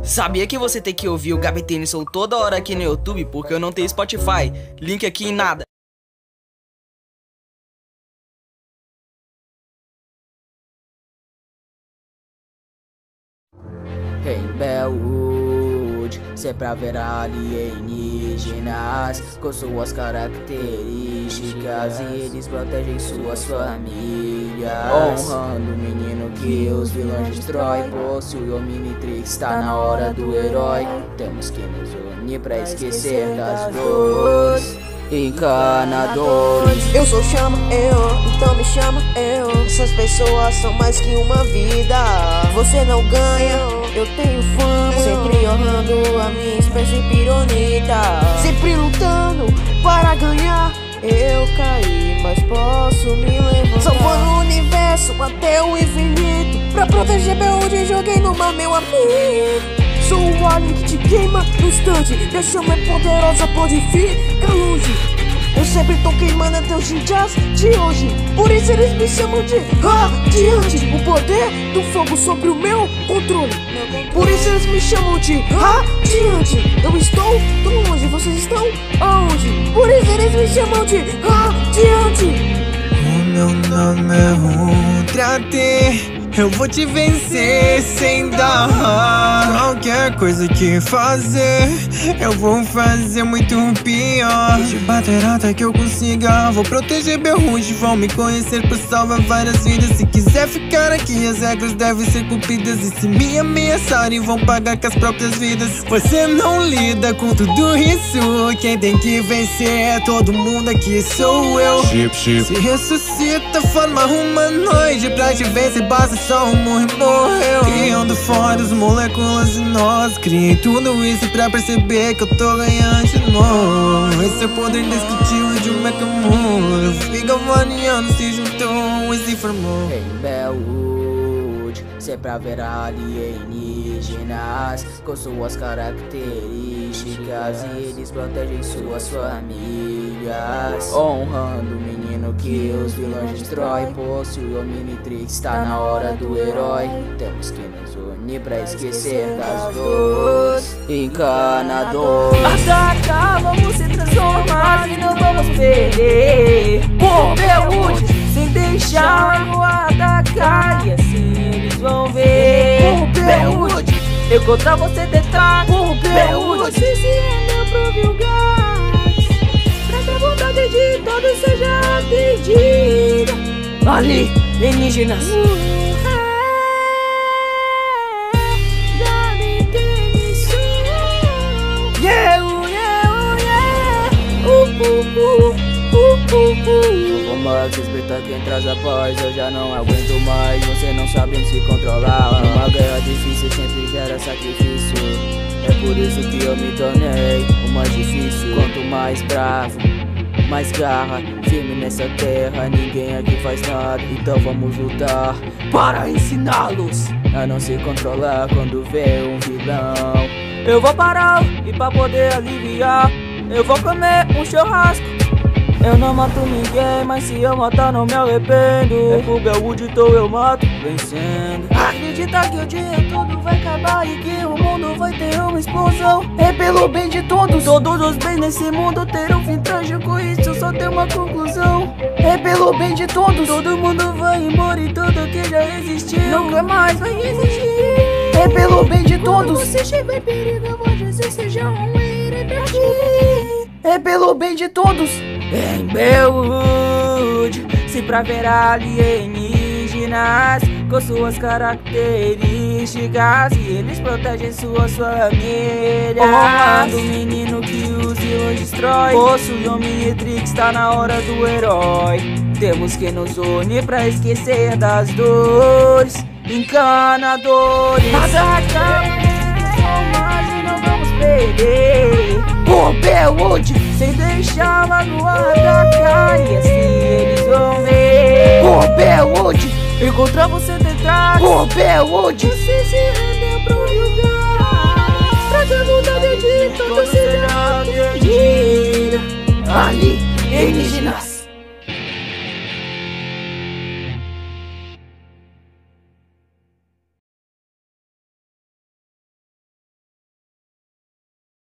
Sabia que você tem que ouvir o Gabi Tennyson toda hora aqui no YouTube porque eu não tenho Spotify? Link aqui em nada. Em Bellwood, cê pra ver alienígenas com suas características e eles protegem suas famílias, honrando o menino que os vilões destroem. Possui o Omnitrix, tá na hora do herói. Temos que nos unir pra esquecer das dores encanadores. Eu sou chama, então me chama, Essas pessoas são mais que uma vida. Você não ganha, eu tenho fama. Sempre honrando a minha espécie pironita. Sempre lutando para ganhar. Eu caí, mas posso me levantar. Salvando o universo até o infinito. Pra proteger Bellwood, joguei numa, meu amigo. Sou o alien que te queima no instante. Minha chama é poderosa, pode ficar longe. Eu sempre tô queimando até os ninjas de hoje. Por isso eles me chamam de radiante. O poder do fogo sobre o meu controle. Por isso eles me chamam de radiante. Eu estou tão longe, vocês estão aonde? Por isso eles me chamam de radiante. O meu nome é Ultra T. Eu vou te vencer sem dar. Qualquer coisa que fazer, eu vou fazer muito pior. De bater até que eu consiga. Vou proteger Bellwood, vão me conhecer por salvar várias vidas. Se quiser ficar aqui, as regras devem ser cumpridas. E se me ameaçarem, vão pagar com as próprias vidas. Você não lida com tudo isso. Quem tem que vencer é todo mundo aqui, sou eu. Se ressuscita, forma humanoide. Pra te vencer basta só um morreu. Criando fora as moléculas e nós. Criei tudo isso pra perceber que eu tô ganhando de novo. Esse é o poder indescritível de um mecamundo. Fica variando, se juntou e se formou. Em Bellwood, cê pra ver alienígenas com suas características e eles protegem suas famílias, honrando o menino que os vilões destroem. Possui o Omnitrix, tá na hora do herói. Temos que nos unir pra esquecer das dores encanadores. Ataca, vamos se transformar e não vamos perder. Por Bellwood, sem deixar o atacar, e assim eles vão ver. Por Bellwood, eu contra você detrás. Por Bellwood, se render pro Vilgax, pra que a vontade de todos seja atendida. Alienígenas. Vamos respeitar quem traz a paz. Eu já não aguento mais, você não sabe se controlar. Uma guerra difícil sempre gera sacrifício. É por isso que eu me tornei o mais difícil. Quanto mais bravo, mais garra, firme nessa terra. Ninguém aqui faz nada, então vamos lutar para ensiná-los a não se controlar quando vê um vilão. Eu vou parar e pra poder aliviar, eu vou comer um churrasco. Eu não mato ninguém, mas se eu matar não me arrependo. É por Bellwood, então eu mato vencendo. Acredita que o dia todo vai acabar e que o mundo vai ter uma explosão. É pelo bem de todos, todos os bens nesse mundo terão fim trágico. Isso só tem uma conclusão. É pelo bem de todos, todo mundo vai embora e tudo que já existiu nunca mais vai existir. É pelo bem de todos, se você chega em perigo, eu vou dizer seja um heredário. É pelo bem de todos. Em Bellwood, se pra ver alienígenas com suas características e eles protegem suas famílias, honrando o menino que os vilões destroem. Possui o Omnitrix, tá na hora do herói. Temos que nos unir pra esquecer das dores encanadores. Atacamos e não vamos perder. Por Bellwood, sem deixar lá no atacar, e assim eles vão ver. Por Bellwood, encontrar você detrás. Por Bellwood, você se rendeu pro lugar, pra que a vontade de todos seja atendida. Alienígenas.